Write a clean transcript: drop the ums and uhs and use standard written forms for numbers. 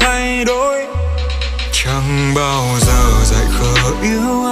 thay đổi, chẳng bao giờ dại khờ yêu